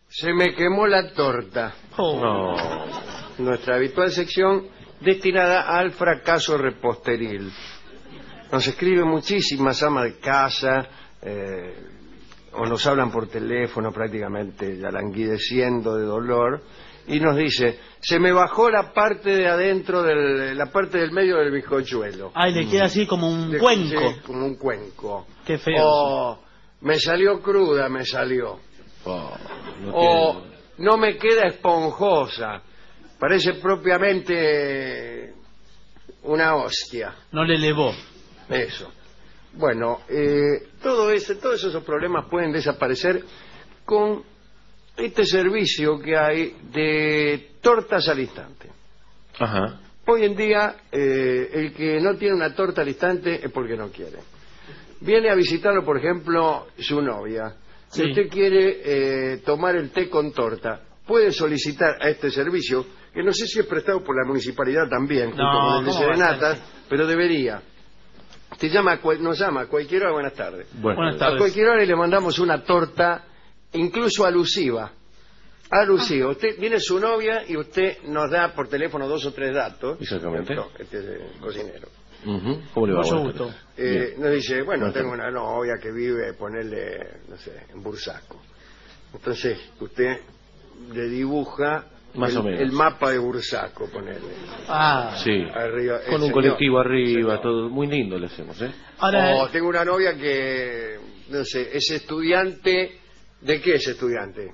Se me quemó la torta. No. Nuestra habitual sección destinada al fracaso reposteril. Nos escriben muchísimas amas de casa, o nos hablan por teléfono prácticamente ya languideciendo de dolor, y nos dice: se me bajó la parte de adentro, la parte del medio del bizcochuelo. Ay, le queda así como un cuenco. Sí, como un cuenco. Qué feo. O me salió cruda, me salió. No O no me queda esponjosa. Parece propiamente una hostia. No le elevó. Eso. Bueno, todos esos problemas pueden desaparecer con este servicio que hay de tortas al instante. Ajá. Hoy en día, el que no tiene una torta al instante es porque no quiere. Viene a visitarlo, por ejemplo, su novia. Si Sí. usted quiere tomar el té con torta, puede solicitar a este servicio, que no sé si es prestado por la municipalidad también, junto No, con el de ¿cómo va a serenatas, ser? pero debería. Nos llama a cualquier hora, buenas tardes. Buenas A tardes. cualquier hora y le mandamos una torta, incluso alusiva. Alusiva. Usted viene su novia y usted nos da por teléfono 2 o 3 datos. Exactamente. Este es el cocinero. ¿Cómo le va? Mucho Buenas gusto. tardes. Nos dice, bueno, Buenas tengo tardes. una novia que vive, ponerle, no sé, en Bursaco. Entonces, usted le dibuja Más o menos. el mapa de Bursaco, ponerle. Ah. Sí. Arriba, Con un señor. colectivo arriba, Señor. todo muy lindo le hacemos, ¿eh? Ahora, Tengo una novia que, no sé, es estudiante. ¿De qué es estudiante?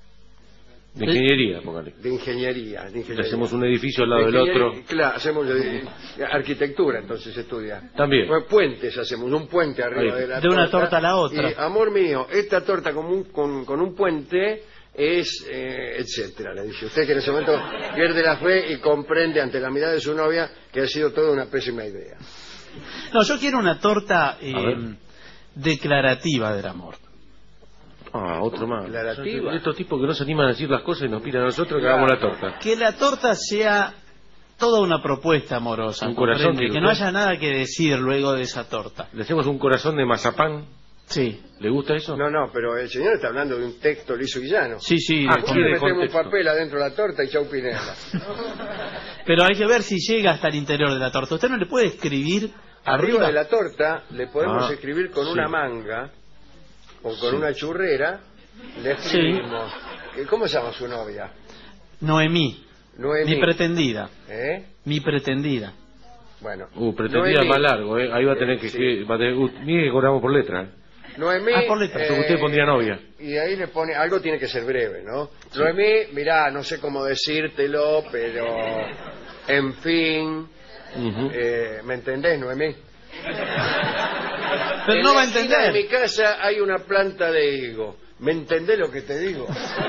De ingeniería, póngale. De ingeniería. Le hacemos un edificio al lado De del ingeniería, otro. Claro, hacemos arquitectura, entonces estudia. También. Bueno, puentes hacemos, un puente arriba Ahí. de la De una torta a la otra. Y, amor mío, esta torta con un puente es, etcétera, le dice. Usted que en ese momento pierde la fe y comprende ante la mirada de su novia que ha sido toda una pésima idea. no, yo quiero una torta ver. declarativa del amor. Ah, otro más. Declarativa. Estos tipos que no se animan a decir las cosas y nos piden a nosotros que hagamos la torta. Que la torta sea toda una propuesta amorosa. Un corazón, comprende, digo, que no ¿no? haya nada que decir luego de esa torta. Le hacemos un corazón de mazapán. Sí. ¿Le gusta eso? No, pero el señor está hablando de un texto liso y llano. Sí, sí. Ah, de ¿Por qué sí, le de metemos un contexto. papel adentro de la torta y chau Pinela? Pero hay que ver si llega hasta el interior de la torta. Usted no le puede escribir Arriba de la torta le podemos Ah, escribir con sí. una manga o con Sí. una churrera, le escribimos. ¿Cómo se llama su novia? Noemí, Noemí. mi pretendida. ¿Eh? Mi pretendida. Bueno. Pretendía Noemí. más largo, ¿eh? Ahí va a tener que... Sí. Mire que cobramos por letra, ¿eh? Noemí. Ah, por letra. Porque usted pondría novia. Y ahí le pone, algo tiene que ser breve, ¿no? Noemí, mirá, no sé cómo decírtelo, pero en fin, Ujú. ¿me entendés, Noemí? Pero En no va la a esquina entender. de mi casa hay una planta de higo. ¿Me entendés lo que te digo?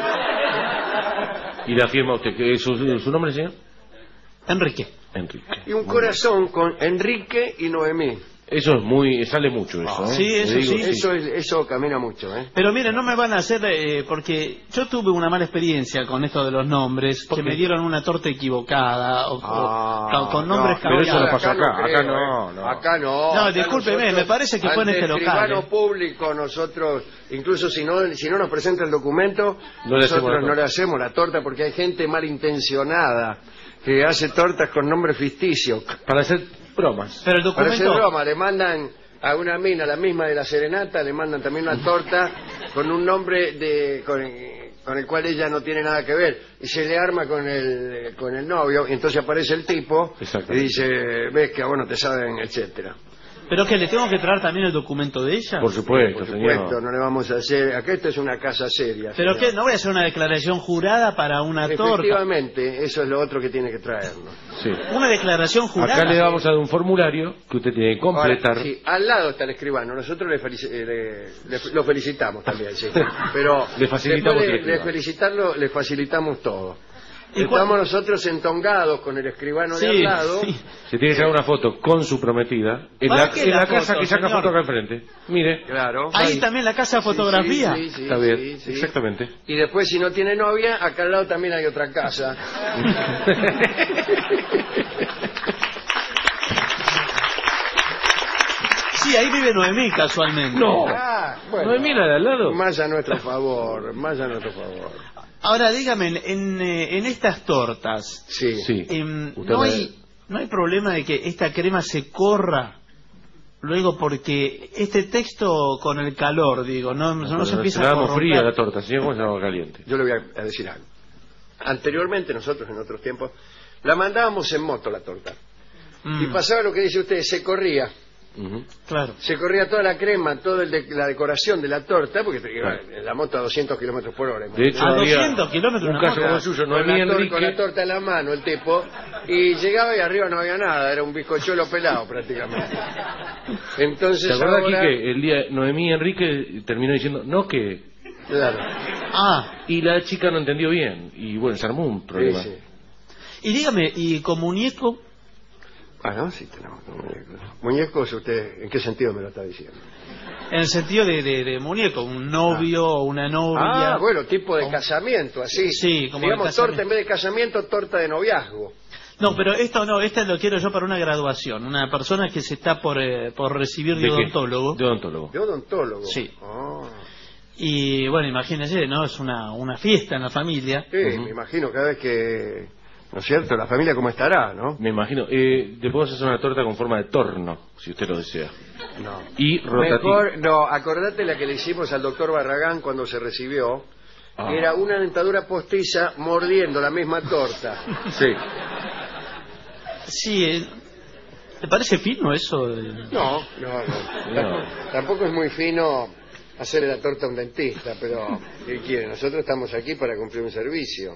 Y la firma usted. ¿Qué es su nombre, señor? Enrique. Enrique. Y un corazón con Enrique y Noemí. Eso es muy... Sale mucho eso, ¿eh? Sí, eso Le digo, sí. Eso camina mucho, ¿eh? Pero mire, no me van a hacer, porque yo tuve una mala experiencia con esto de los nombres, que me dieron una torta equivocada, o con nombres pero eso no cambiados. pasó acá. Acá creo, no, ¿eh? no. Acá no. No, Acá discúlpeme, nosotros, me parece que fue en ante este local, escribano ¿eh? público, nosotros, incluso si no nos presenta el documento, No le hacemos nosotros la no le torta. hacemos la torta porque hay gente malintencionada que hace tortas con nombre ficticio. Para hacer bromas. Pero el Parece documento... broma, le mandan a una mina, la misma de la serenata, le mandan también una torta con un nombre con el cual ella no tiene nada que ver, y se le arma con el novio, y entonces aparece el tipo y Exactamente. dice, ves que a vos no te saben, etcétera. ¿Pero qué, le tengo que traer también el documento de ella? Por supuesto, Por supuesto, señor. no le vamos a hacer, acá esto es una casa seria. ¿Pero señor. qué? ¿No voy a hacer una declaración jurada para una torta? Efectivamente, eso es lo otro que tiene que traernos. Sí. ¿Una declaración jurada? Acá le vamos a dar un formulario que usted tiene que completar. Ahora, sí, al lado está el escribano, nosotros lo felicitamos también, sí. Pero Le facilitamos después el de escribano. felicitarlo, le facilitamos todo. ¿Y cuál- Estamos nosotros entongados con el escribano de al lado. sí. Se tiene que sacar una foto con su prometida en ¿Para la, qué en la la casa foto, que saca señor? foto acá enfrente. Mire. Claro. Ahí también la casa de fotografía. Sí, sí, sí, Está bien. sí, sí. Exactamente. Y después, si no tiene novia, acá al lado también hay otra casa. Si Sí, ahí vive Noemí casualmente. No. Bueno, ¿No es mira de al lado? más a nuestro favor, más a nuestro favor. Ahora, dígame, en estas tortas, Sí. Sí. Usted no hay problema de que esta crema se corra luego, porque este texto con el calor, digo, no se empieza a damos corromper. fría la torta, señor, ¿cómo se llama caliente? Yo le voy a decir algo. Anteriormente nosotros, en otros tiempos, la mandábamos en moto la torta. Y pasaba lo que dice usted, se corría. Claro. Se corría toda la crema, toda la decoración de la torta, porque iba en la moto a 200 kilómetros por hora. De hecho, A había 200 kilómetros un una caso moto. como el suyo, con Noemí con la Enrique. torta en la mano el tipo, y llegaba y arriba no había nada, era un bizcochuelo pelado prácticamente. Entonces ¿Te acuerdas, ahora... Quique? El día Noemí Enrique terminó diciendo, no que... Claro. Y la chica no entendió bien, y bueno, se armó un problema. Sí. Y dígame, ¿y con muñeco? Ah, no, sí tenemos muñecos. Muñecos, ¿usted en qué sentido me lo está diciendo? En el sentido de muñeco, un novio o una novia. Ah, bueno, tipo de casamiento, así. Sí, como digamos, de casamiento. torta en vez de casamiento, torta de noviazgo. No, pero esto no, este lo quiero yo para una graduación. Una persona que se está por recibir de qué? odontólogo. De odontólogo. De odontólogo. Sí. Ah. Y bueno, imagínese, ¿no? Es una fiesta en la familia. Sí, me imagino cada vez que... ¿No es cierto? La familia cómo estará, ¿no? Me imagino. Le podemos hacer una torta con forma de torno, si usted lo desea. No. Y rotativa. Mejor, no, acordate la que le hicimos al doctor Barragán cuando se recibió, que era una dentadura postiza mordiendo la misma torta. Sí. Sí, ¿te parece fino eso? No. No. Tampoco es muy fino hacerle la torta a un dentista, pero ¿qué quiere? Nosotros estamos aquí para cumplir un servicio.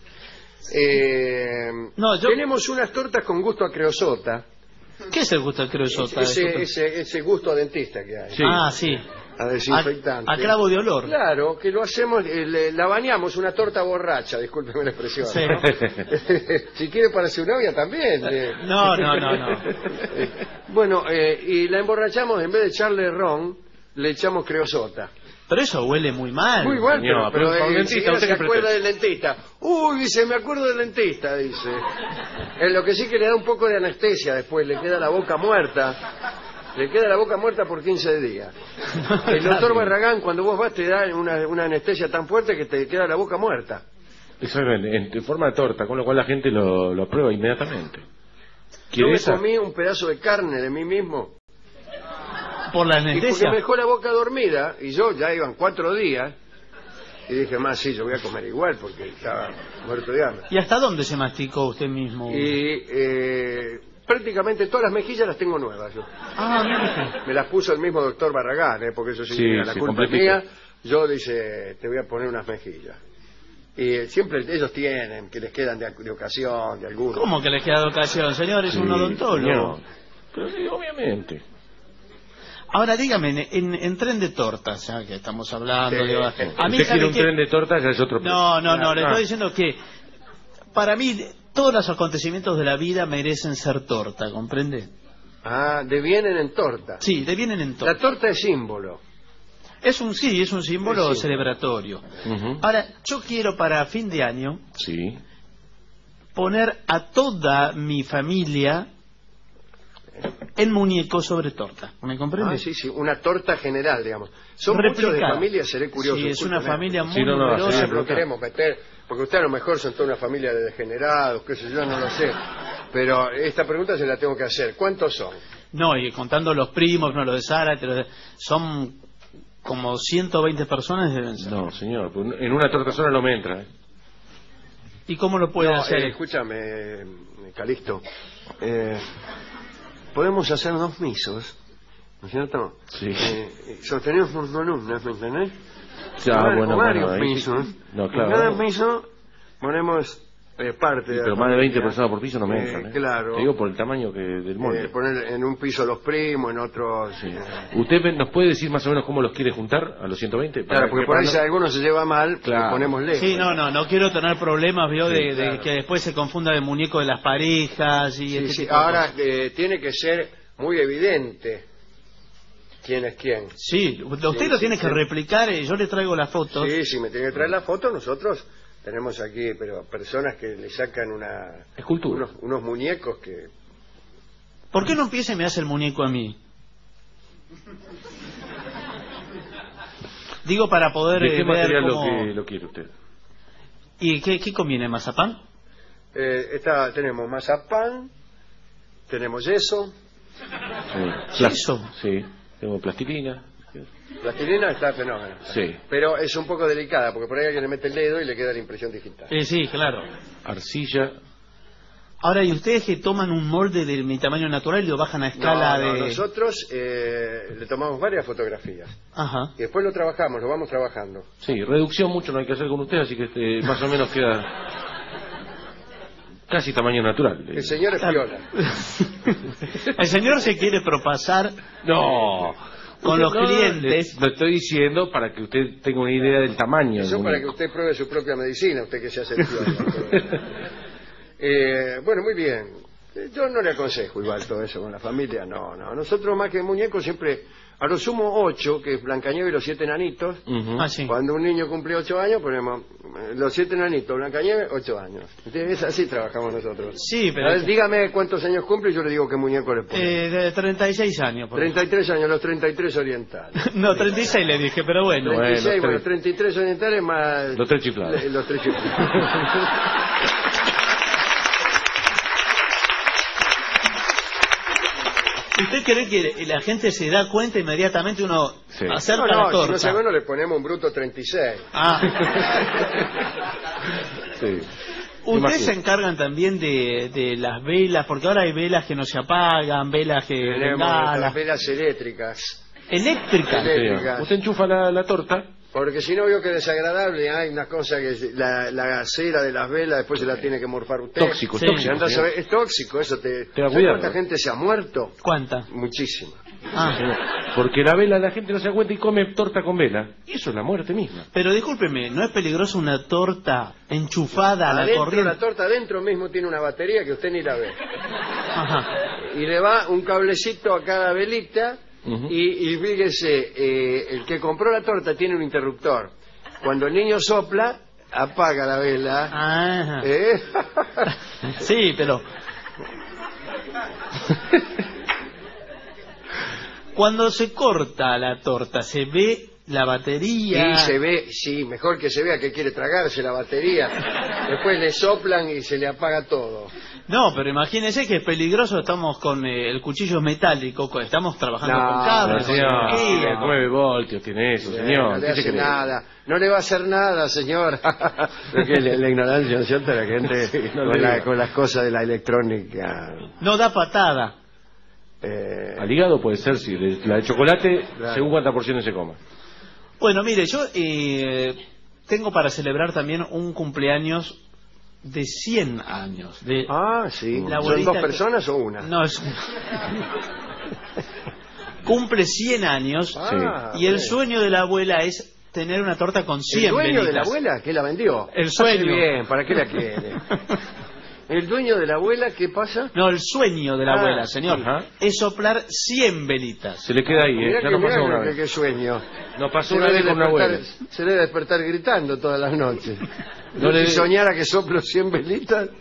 Tenemos unas tortas con gusto a creosota. ¿Qué es el gusto del creosota? Ese gusto a dentista que hay. Sí. Ah, sí. A desinfectante. A clavo de olor. Claro, que lo hacemos, la bañamos, una torta borracha, discúlpeme la expresión. Sí. ¿no? Si quiere para su novia también. No. Bueno, y la emborrachamos, en vez de echarle ron, le echamos creosota. Pero eso huele muy mal. Muy bueno, Señor, pero pero un enseguida dentista, ¿usted se qué acuerda pretende? del dentista. Uy, dice, me acuerdo del dentista, dice. Lo que sí que le da un poco de anestesia después, le queda la boca muerta. Le queda la boca muerta por 15 días. El doctor Barragán, cuando vos vas, te da una anestesia tan fuerte que te queda la boca muerta. Exactamente, en forma de torta, con lo cual la gente lo prueba inmediatamente. Yo ¿Quiere me esa? comí un pedazo de carne de mí mismo. Por la Y porque anestesia. me dejó la boca dormida, y yo ya iban 4 días, y dije, más sí, yo voy a comer igual, porque estaba muerto de hambre. ¿Y hasta dónde se masticó usted mismo? Y prácticamente todas las mejillas las tengo nuevas yo. Ah, mire. Me las puso el mismo doctor Barragán, porque eso sí, Sí, la sí, culpa es completito. mía. Yo dice, te voy a poner unas mejillas. Y siempre ellos tienen, que les quedan de ocasión, de alguno. ¿Cómo que les queda de ocasión, señor? Es un Sí, odontólogo. señor. Pero sí, obviamente. Ahora dígame, en tren de tortas, ya que estamos hablando, Sí. digo, a mí Usted sabe quiere un que... tren de tortas, ya es otro No, le Ah. estoy diciendo que para mí todos los acontecimientos de la vida merecen ser torta, ¿comprende? Ah, devienen en torta. Sí, devienen en La torta. torta es símbolo. Es un símbolo Sí. celebratorio. Ujú. Ahora, yo quiero para fin de año Sí. poner a toda mi familia en muñeco sobre torta. ¿Me comprende? Ah, sí, una torta general, digamos. Son muchos de Replicada. familia, seré curioso. Sí, es una discúlpeme. familia muy Sí, no, numerosa. No queremos meter, porque usted a lo mejor son toda una familia de degenerados, qué sé yo, no lo sé. Pero esta pregunta se la tengo que hacer. ¿Cuántos son? No, y contando los primos, no, los de Zárate, son como 120 personas deben ser. No, señor, pues en una torta sola no me entra. ¿Y cómo lo puede No, hacer? escúchame, Calixto. Podemos hacer 2 misos, ¿no es cierto? Sí. Sostenemos por columnas, ¿me entendés? Ya, bueno, varios ahí sí. misos. No, En claro. cada miso ponemos parte Sí, de pero la más de 20 familia. personas por piso no me entran. Claro. Te digo por el tamaño del molde. Poner en un piso los primos, en otro... Sí. ¿Usted nos puede decir más o menos cómo los quiere juntar a los 120? Claro, porque por ahí no- si alguno se lleva mal, Claro. lo ponemos lejos. Sí, no quiero tener problemas, vio, Sí, de claro. que después se confunda el muñeco de las parejas y Sí, este sí. tipo de Ahora, cosas. tiene que ser muy evidente quién es quién. Sí, usted Sí, lo sí, tiene sí. que replicar, yo le traigo las fotos. Sí, si me tiene que traer la foto, nosotros tenemos aquí, pero personas que le sacan Escultura. unos muñecos que... ¿Por qué no empieza y me hace el muñeco a mí? Digo, para poder ¿De qué ver material cómo... lo quiere usted? ¿Y qué conviene, mazapán? Tenemos mazapán, tenemos yeso. ¿Yeso? Sí, tengo plastilina. Plastilina está fenómeno. Sí. Pero es un poco delicada, porque por ahí alguien le mete el dedo y le queda la impresión digital. Sí, claro. Arcilla. Ahora, ¿y ustedes que toman un molde de mi tamaño natural y lo bajan a escala No, de...? nosotros le tomamos varias fotografías. Ajá. Y después lo trabajamos, lo vamos trabajando. Sí, reducción mucho no hay que hacer con usted, así que más o menos queda casi tamaño natural. El señor es Claro. piola. El señor se quiere propasar No. con los clientes. Lo estoy diciendo para que usted tenga una idea del tamaño. Eso del para que muñeco. usted pruebe su propia medicina, usted que se hace el piola. Bueno, muy bien. Yo no le aconsejo igual todo eso con la familia, no. Nosotros más que muñecos siempre, a lo sumo 8, que es Blancanieves y los 7 enanitos. Ujú. Ah, sí. Cuando un niño cumple 8 años, ponemos los 7 enanitos, Blancanieves, 8 años. Es así trabajamos nosotros. Sí, A pero... ver, dígame cuántos años cumple y yo le digo qué muñeco le pone. de 36 años. Por 33 años, los 33 orientales. No, 36 le dije, pero bueno. 36, Bueno, bueno, 33 orientales más... Los 3 chiflados. Los 3 chiflados. ¿Usted cree que la gente se da cuenta inmediatamente uno Sí. acerca No, la si torta? no sabemos le ponemos un bruto 36. Ah. Sí. Ustedes se Imagino. encargan también de las velas, porque ahora hay velas que no se apagan, velas que... Tenemos bengalas, las velas eléctricas. eléctricas. Eléctricas. Usted enchufa la torta. Porque si no veo que es desagradable, hay una cosa que la cera de las velas después se la tiene que morfar usted. Tóxico, Sí. Y andás a ver, es tóxico, eso te... Tenga ¿Sabes cuidado. cuánta gente se ha muerto? ¿Cuánta? Muchísima. Ah. Porque la vela, la gente no se da cuenta y come torta con vela. Y eso es la muerte misma. Pero discúlpeme, ¿no es peligroso una torta enchufada a la Adentro, corriente? la torta adentro mismo tiene una batería que usted ni la ve. Ajá. Y le va un cablecito a cada velita. Ujú. Y fíjese, el que compró la torta tiene un interruptor. Cuando el niño sopla, apaga la vela. Ajá. ¿Eh? Sí, pero... Cuando se corta la torta, ¿se ve la batería? Y se ve, sí, mejor que se vea que quiere tragarse la batería. Después le soplan y se le apaga todo. No, pero imagínese que es peligroso, estamos con el cuchillo metálico, estamos trabajando No, con No, cables, con señor, energía. 9 voltios tiene eso, No señor. le ¿Qué se hace cree? nada. No le va a hacer nada, señor. Porque la ignorancia, ¿no es cierto? La gente Sí, no con, le diga. con las cosas de la electrónica. No da patada. Al hígado puede ser, sí. La de chocolate, Claro. según cuánta porción se coma. Bueno, mire, yo tengo para celebrar también un cumpleaños de 100 años. De... Ah, sí. La ¿Son abuelita dos que- personas o una? No, es... Cumple 100 años Ah, y el bueno. sueño de la abuela es tener una torta con 100 ¿El dueño de la velitas. abuela que la vendió? El sueño. Hace bien, ¿para qué la quiere? ¿El dueño de la abuela qué pasa? No, el sueño de la Ah, abuela, señor, ajá. es soplar 100 velitas. Se le queda ahí, Mirá ya que, nos pasó mirá una que vez. qué sueño. Nos pasó Se una vez debe con una abuela. se debe despertar gritando todas las noches. No ¿No le- si soñara que soplo 100 velitas?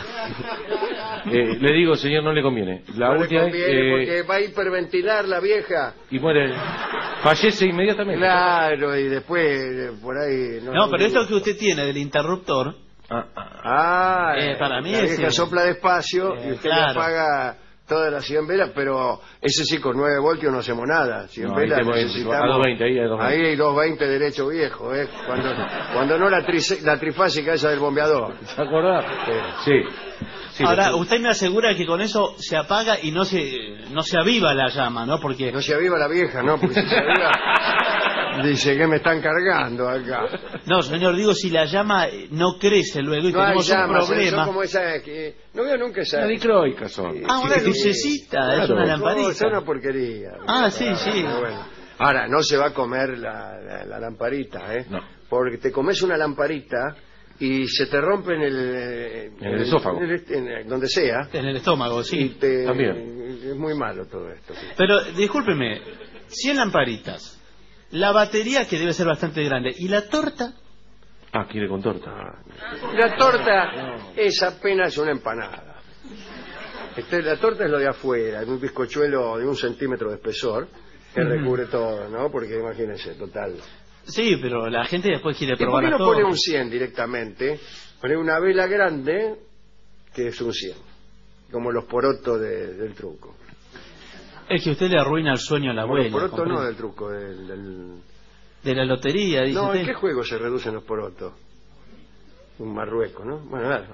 Le digo, señor, no le conviene. La No le última conviene vez, porque va a hiperventilar la vieja. y muere. Fallece inmediatamente. Claro, y después por ahí... No, pero esto que usted tiene del interruptor, Ah, para mí la es, vieja sopla despacio y usted claro. le apaga todas las 100 velas, pero ese sí con 9 voltios no hacemos nada. 100 No, ahí velas te mueves, necesitamos... a 220, ahí hay 220. Ahí hay 220 derecho viejo, ¿eh? Cuando no la trifásica esa del bombeador. ¿Se acordás? Sí. Sí, ahora lo- usted me asegura que con eso se apaga y no se aviva la llama, ¿no? Porque No se aviva la vieja, ¿no? Porque si se aviva... Dice que me están cargando acá. no, señor, digo si la llama no crece luego y No hay tenemos un llamas, son problema. como esa que... No veo nunca esa... La dicroica son. Ah, una Sí, lucecita, es claro. una No, lamparita. es una porquería. Ah, sí, sí. Pero bueno. Ahora, no se va a comer la lamparita, ¿eh? No. Porque te comes una lamparita y se te rompe en el esófago. donde sea. En el estómago, Y sí. también. es muy malo todo esto. Sí. Pero discúlpeme, 100 lamparitas, la batería que debe ser bastante grande y la torta. Ah, quiere con torta. La torta es apenas una empanada. La torta es lo de afuera, es un bizcochuelo de 1 centímetro de espesor. que recubre todo, ¿no? Porque imagínense, total. Sí, pero la gente después quiere ¿Y por probar qué no todo. pone un 100 directamente? Pone una vela grande que es un 100, como los porotos del truco. Es que usted le arruina el sueño a la abuela. Los porotos no ¿comprende? del truco, De la lotería, dice No, usted. ¿en qué juego se reducen los porotos? Un Marruecos, ¿no? Bueno, dale.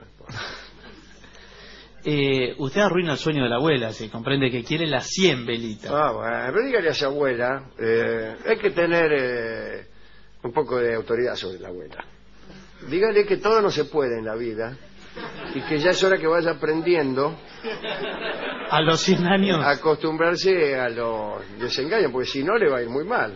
Usted arruina el sueño de la abuela, se comprende que quiere las 100 velitas. Bueno, pero dígale a su abuela, hay que tener un poco de autoridad sobre la abuela. Dígale que todo no se puede en la vida y que ya es hora que vaya aprendiendo A los 100 años. a acostumbrarse a los desengaños, porque si no le va a ir muy mal.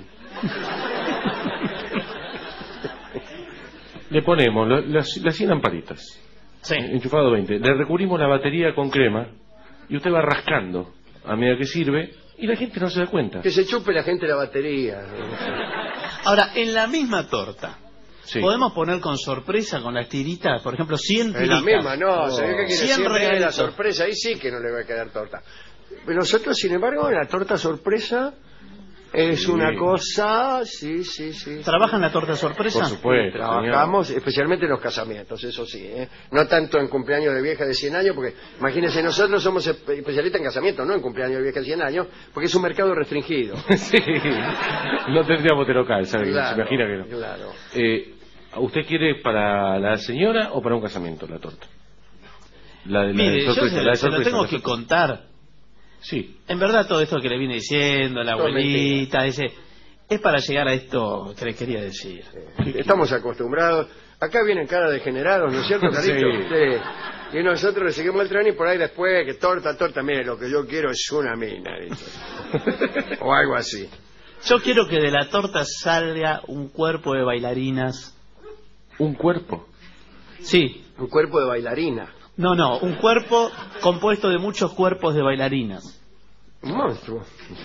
Le ponemos las 100 lamparitas. Sí. Enchufado 20. Le recubrimos la batería con crema y usted va rascando a medida que sirve y la gente no se da cuenta. Que se chupe la gente la batería. Ahora, en la misma torta, Sí. ¿podemos poner con sorpresa, con las tiritas, por ejemplo, 100 En tiritas? la misma, no, se ve que quiere 100 siempre la regalitos. sorpresa, ahí sí que no le va a quedar torta. Pero nosotros, sin embargo, la torta sorpresa es Sí. una cosa, sí. ¿Trabajan la torta sorpresa? Por supuesto. Trabajamos especialmente en los casamientos, eso sí, ¿eh? No tanto en cumpleaños de vieja de 100 años, porque imagínense, nosotros somos especialistas en casamientos, no en cumpleaños de vieja de 100 años, porque es un mercado restringido. Sí. No tendríamos de local, ¿sabe? Claro, Se imagina que no. Claro. ¿Usted quiere para la señora o para un casamiento la torta? La de Mire, yo sorpresa, la de se lo sorpresa, tengo la que sorpresa. contar. Sí. En verdad, todo esto que le viene diciendo, la Todo abuelita, es para llegar a esto que le quería decir. Estamos acostumbrados. Acá vienen cada degenerados, ¿no es cierto, Carito? Sí. Y nosotros le seguimos el tren y por ahí después, que torta, mire, lo que yo quiero es una mina, dice. O algo así. Yo quiero que de la torta salga un cuerpo de bailarinas. ¿Un cuerpo? Sí. Un cuerpo de bailarina. No, un cuerpo compuesto de muchos cuerpos de bailarinas. Un monstruo.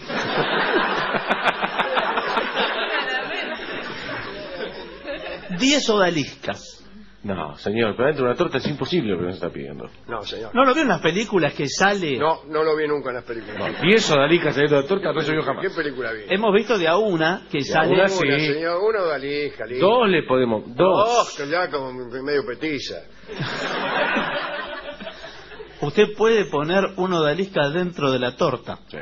Diez odaliscas. No, señor, pero dentro de una torta es imposible lo que nos está pidiendo. No, señor. ¿No lo veo en las películas que sale? No lo vi nunca en las películas. 10 odalicas saliendo de la torta no se vio jamás. ¿Qué película vi? Hemos visto de a una que sale... una Una, sí. señor, una odalisca, listo. Dos le podemos... Oh, Dos. que ya como medio petiza. Usted puede poner una odalisca dentro de la torta. Sí.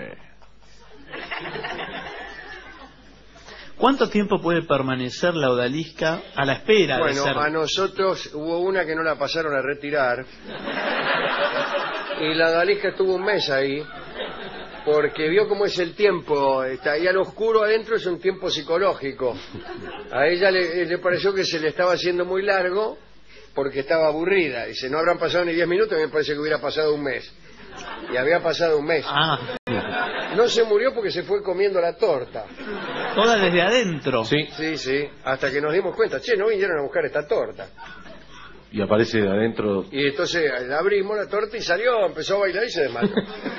¿Cuánto tiempo puede permanecer la odalisca a la espera de Bueno, ser... a nosotros hubo una que no la pasaron a retirar y la odalisca estuvo un mes ahí porque vio cómo es el tiempo, está ahí al oscuro adentro, es un tiempo psicológico. A ella le pareció que se le estaba haciendo muy largo porque estaba aburrida. Dice, no habrán pasado ni 10 minutos, me parece que hubiera pasado un mes. Y había pasado un mes. Ah, No se murió porque se fue comiendo la torta. toda desde adentro. Sí. Sí, hasta que nos dimos cuenta, che, no vinieron a buscar esta torta. Y aparece de adentro... Y entonces la abrimos la torta y salió, empezó a bailar y se desmayó.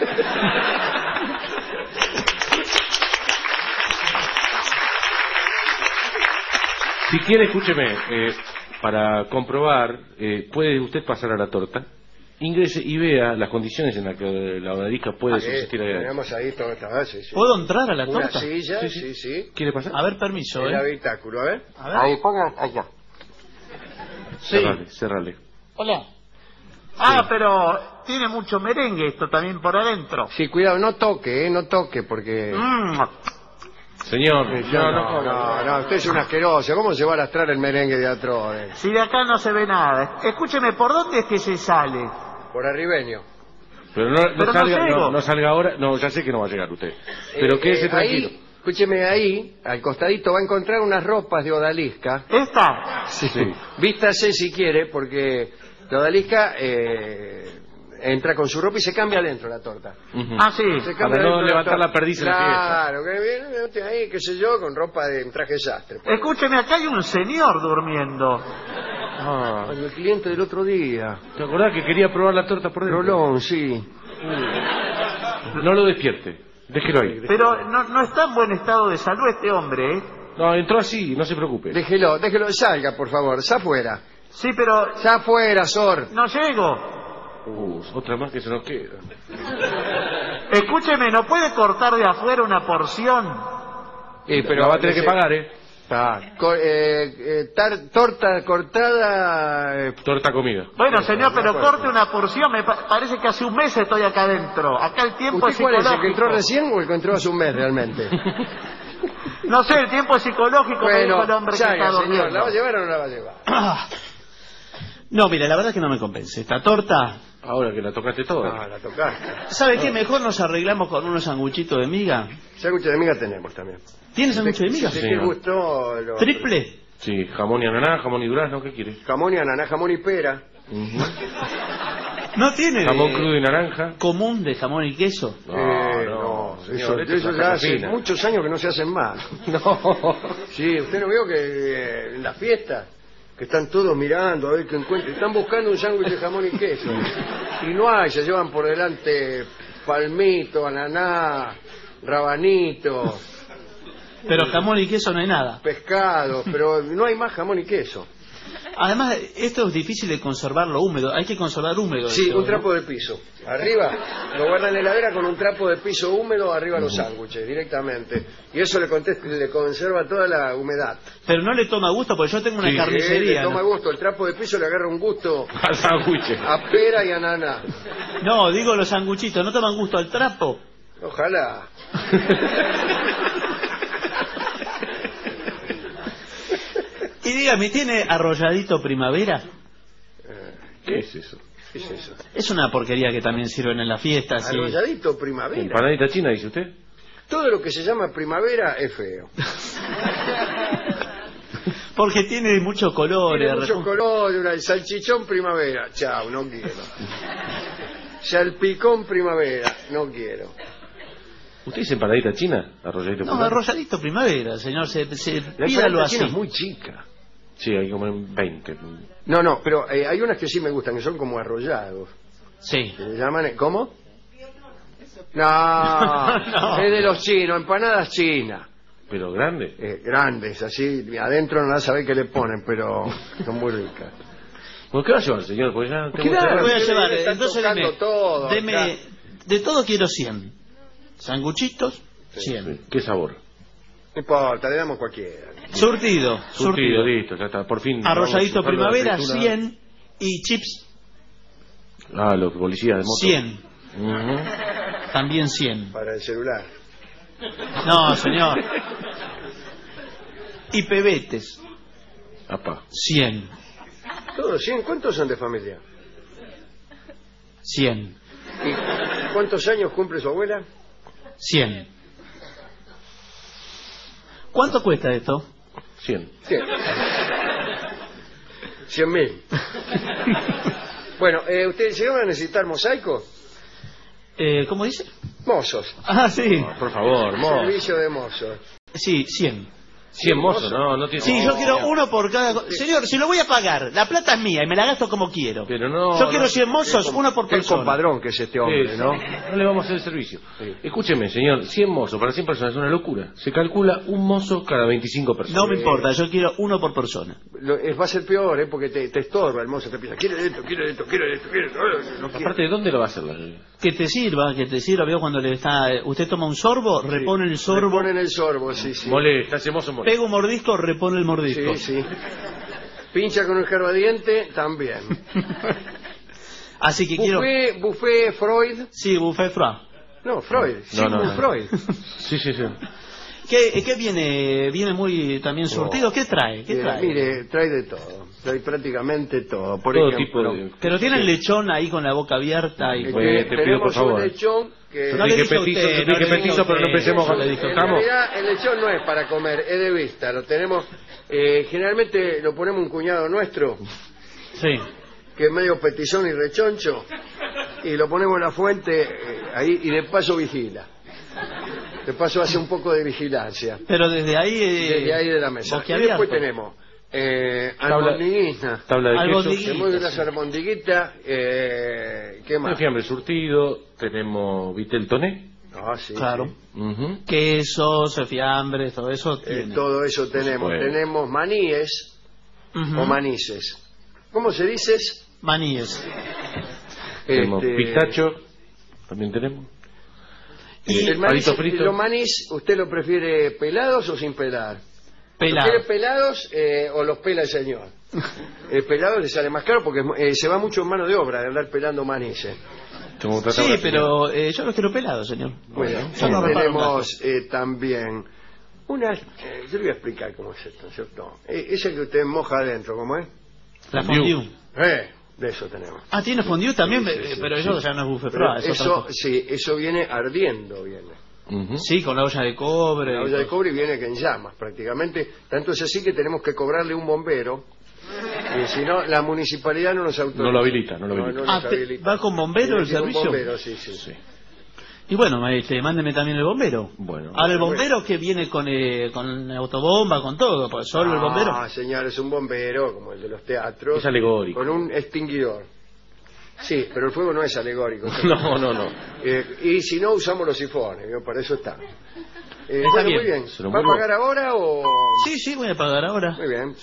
Si quiere, escúcheme, para comprobar, puede usted pasar a la torta, ingrese y vea las condiciones en las que la odalisca puede subsistir ahí adentro. Tenemos ahí toda esta base, sí. ¿Puedo entrar a la Una torta? silla, Sí. sí. ¿Quiere pasar? A ver, permiso, El habitáculo, ¿eh? A ver. Ahí, pongan allá. Sí. Cerrale. Hola. Ah, pero tiene mucho merengue esto también por adentro. Sí, cuidado, no toque, porque... Señor, No, usted es un asqueroso. ¿Cómo se va a lastrar el merengue de atrás? Si de acá no se ve nada. Escúcheme, ¿por dónde es que se sale? Por arribeño. Pero Pero no llego. no salga ahora. No, ya sé que no va a llegar usted. Pero quédese tranquilo. Ahí, escúcheme, ahí, al costadito va a encontrar unas ropas de odalisca. ¿Esta? Sí. Vístase si quiere, porque la odalisca entra con su ropa y se cambia adentro la torta. Ujú. Ah, sí. Se Para cambia no dentro de levantar torta. la perdiz en la fiesta. Claro, que viene ahí, qué sé yo, con ropa de traje sastre. Escúcheme, acá hay un señor durmiendo. El cliente del otro día. ¿Te acordás que quería probar la torta por dentro? Rolón, sí. No lo despierte. Déjelo ahí. Pero no está en buen estado de salud este hombre, ¿eh? No, entró así, no se preocupe. Déjelo, salga, por favor. Sa afuera. Sí, pero Sa afuera, Sor. no llego. Otra más que se nos queda. Escúcheme, ¿no puede cortar de afuera una porción? Pero la va a tener que pagar, ¿eh? Torta cortada. Torta comida. Bueno, señor, pero de acuerdo. corte una porción. Parece que hace un mes estoy acá adentro. Acá el tiempo es ¿Usted cuál es? ¿El que psicológico. entró recién o el que entró hace un mes realmente? No sé, el tiempo es psicológico, me dijo el hombre que salga, está señor. durmiendo. ¿La va a llevar o no la va a llevar? No, mira, la verdad es que no me convence. Esta torta... Ahora que la tocaste toda. Ah, la tocaste. ¿Sabe qué? Mejor nos arreglamos con unos sanguchitos de miga. Sándwich de miga tenemos también. ¿Tiene sándwich de miga? ¿De Sí, qué no. gustó? ¿Triple? Sí, jamón y ananá, jamón y durazno, ¿qué quiere? Jamón y ananá, jamón y pera. ¿No tiene Jamón de- crudo y naranja. común de jamón y queso? No, señor, esto es eso una ya hace cafina. muchos años que no se hacen más. No. Sí, usted no vio que en la fiesta, que están todos mirando a ver qué encuentran, están buscando un sándwich de jamón y queso. Y no hay, se llevan por delante palmito, ananá, rabanito, Pero jamón y queso no hay nada. pescado, pero no hay más jamón y queso. Además, esto es difícil de conservarlo húmedo. Hay que conservar húmedo. Sí, esto, un ¿no? trapo de piso. Arriba, lo guardan en la heladera con un trapo de piso húmedo arriba los sándwiches, directamente. Y eso le conserva toda la humedad. Pero no le toma gusto, porque yo tengo una Sí, carnicería. Le toma ¿no? gusto, el trapo de piso le agarra un gusto Al sándwich. a pera y a ananá. No, digo los sanguchitos, ¿no toman gusto al trapo? Ojalá. Y dígame, ¿tiene arrolladito primavera? ¿Qué es eso? ¿Qué es eso? Es una porquería que también sirven en las fiestas. Sí. Arrolladito primavera. Empanadita china, dice usted. Todo lo que se llama primavera es feo. Porque tiene mucho color. Tiene mucho color, el salchichón primavera. Chao, no quiero. Salpicón primavera, no quiero. ¿Usted dice empanadita china? Arrolladito. No, arrolladito primavera, señor. La Pídalo empanada así. china es muy chica. Sí, hay como 20. No, pero hay unas que sí me gustan, que son como arrollados. Sí. Que le llaman, ¿cómo? No, es de los chinos, empanadas chinas. Pero grande. Grandes, así, adentro no sabe qué le ponen, pero son muy ricas. Bueno, ¿qué va a llevar, señor? Pues ya tengo Claro, que Voy a Ustedes llevar, están entonces tocando deme, todo, deme- claro. de todo quiero 100. Sanguchitos, 100. Sí. ¿Qué sabor? No importa, le damos cualquiera. Surtido, Surtido, listo, ya está. Por fin. Arrolladito vamos a buscar la primavera, fritura. 100. Y chips, Ah, los policías de moto. 100. Ujú. También 100. Para el celular. No, señor. Y pebetes, Apa. 100. Todos 100, ¿cuántos son de familia? 100. ¿Y cuántos años cumple su abuela? 100. ¿Cuánto cuesta esto? 100. 100.000. Bueno, ¿ustedes llegaron a necesitar mosaico? ¿Cómo dice? Mozos. Ah, sí. Por favor, mozo. Servicio de mozos. Sí, 100. 100 mozos, no tiene. Sí, yo quiero No. uno por cada... Señor, si lo voy a pagar, la plata es mía y me la gasto como quiero. Pero no. Yo quiero no. 100 mozos, uno por Qué persona. compadrón que es este hombre, Sí, ¿no? no le vamos a hacer el servicio. Sí. Escúcheme, señor, 100 mozos para 100 personas es una locura. Se calcula un mozo cada 25 personas. No me importa, yo quiero uno por persona. Va a ser peor, ¿eh? Porque te estorba el mozo, te piensa, quiere esto, quiere esto, quiere esto, quiere esto. No quiere. Aparte, ¿de dónde lo va a hacer? Que te sirva. Veo cuando le está... Usted toma un sorbo, repone el Le sorbo, ponen el sorbo, sí, sí. Molesta, ese mozo molesta. pega un mordisco, repone el mordisco. Sí, sí. Pincha con un gerbadiente, también. Así que quiero... Buffet Freud. Sí, buffet froid. No, Freud. No, Sigmund no. Freud. Sí. ¿Qué viene? ¿Viene muy también surtido? ¿Qué trae? ¿Qué trae? Mire, trae de todo. Trae prácticamente todo. Por Todo ejemplo, tipo de. Pero tiene el lechón ahí con la boca abierta y... Bueno, te pido, tenemos por favor. un lechón que... No le Dije dije a petizo, usted, dije no le dije a petizo, pero no usted. empecemos con No la le dije a En ¿Estamos? realidad el lechón no es para comer, es de vista. Lo tenemos... generalmente lo ponemos un cuñado nuestro, Sí. que es medio petizón y rechoncho, y lo ponemos en la fuente ahí y de paso vigila. De paso hace un poco de vigilancia. Pero desde ahí... Desde ahí de la mesa. Y boquiabierto. después tenemos albondiguita. Tabla de Albondiguita. queso. Tenemos unas albondiguitas. ¿Qué Tenemos más? fiambre surtido, tenemos vitel toné. Ah, sí, Claro. sí. Ujú. Quesos, fiambres, todo eso tiene. Todo eso tenemos. Bueno. Tenemos maníes Ujú. o manices. ¿Cómo se dice? Maníes. Tenemos Este, pistacho, también tenemos. El maní, palito frito. los manís, ¿usted lo prefiere pelados o sin pelar? Pelado. ¿Lo quiere pelados o los pela el señor? Pelados le sale más caro porque se va mucho en mano de obra de andar pelando maníes. Sí, pero yo los quiero pelados, señor. Bueno, Yo no reparo en tenemos también una... yo le voy a explicar cómo es esto, ¿cierto? Ese que usted moja adentro, ¿cómo es? la fondue. De eso tenemos. Ah, ¿tiene fondue también? Sí, pero eso ya no es buffet froid, es otra Eso, cosa. sí, eso viene ardiendo, viene. Sí, con la olla de cobre. La olla de cobre viene que en llamas prácticamente. Tanto es así que tenemos que cobrarle un bombero. Y si no, la municipalidad no nos autoriza. No lo habilita, no lo habilita. No nos habilita. ¿Va con bombero el Tiene un servicio? bombero, sí. Y bueno, mándeme también el bombero. Bueno. Ahora, el bombero que viene con autobomba, con todo, pues solo el bombero. Ah, señor, es un bombero, como el de los teatros. Es alegórico. Con un extinguidor. Sí, pero el fuego no es alegórico. No. Y si no, usamos los sifones, ¿no? Para eso está. Está Bueno, bien. muy bien. Se lo ¿Va a muevo. pagar ahora o...? Sí, voy a pagar ahora. Muy bien,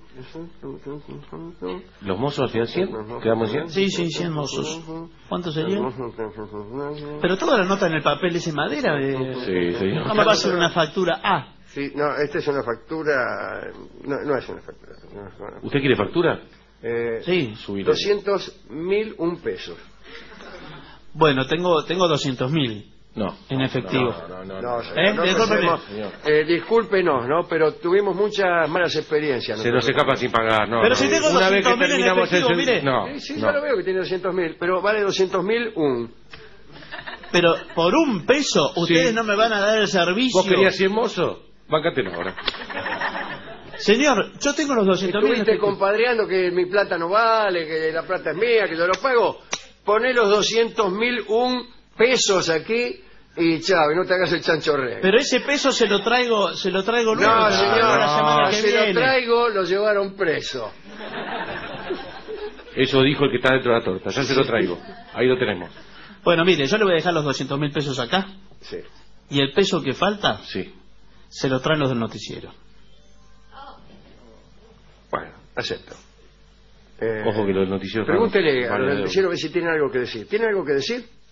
¿Los mozos al final 100? ¿Quedamos 100? Sí, 100 mozos. ¿Cuánto sería? Pero toda la nota en el papel es en madera. Sí, señor. ¿Cómo va a ser una factura A? Sí, no, esta es una factura... No es una factura. ¿Usted quiere factura? Sí. Subiré. 200.001 pesos. Bueno, tengo 200.000 No. en efectivo. No, Discúlpeme. discúlpenos, ¿no? Pero tuvimos muchas malas experiencias. Se nos escapa sin pagar, no. Pero no. si tengo Una vez que 200.000 en terminamos efectivo, el... mire. No, Sí, no. yo lo veo que tiene 200.000, pero vale 200.001. Pero por un peso, ustedes Sí. no me van a dar el servicio. ¿Vos querías 100 mozos? Báncatelo ahora. Señor, yo tengo los 200.000 en Estuviste efectivo. compadreando que mi plata no vale, que la plata es mía, que yo lo pago. Poné los 200.001 pesos aquí y chao, y no te hagas el chancho rey. Pero ese peso se lo traigo luego. No, señor, la semana que se viene. lo traigo, lo llevaron preso. Eso dijo el que está dentro de la torta. Ya se lo traigo. Ahí lo tenemos. Bueno, mire, yo le voy a dejar los 200.000 pesos acá. Sí. Y el peso que falta, Sí. se lo traen los del noticiero. Bueno, acepto. Ojo que los noticieros... Pregúntele Vale, al noticiero a ver si tiene algo que decir. ¿Tiene algo que decir?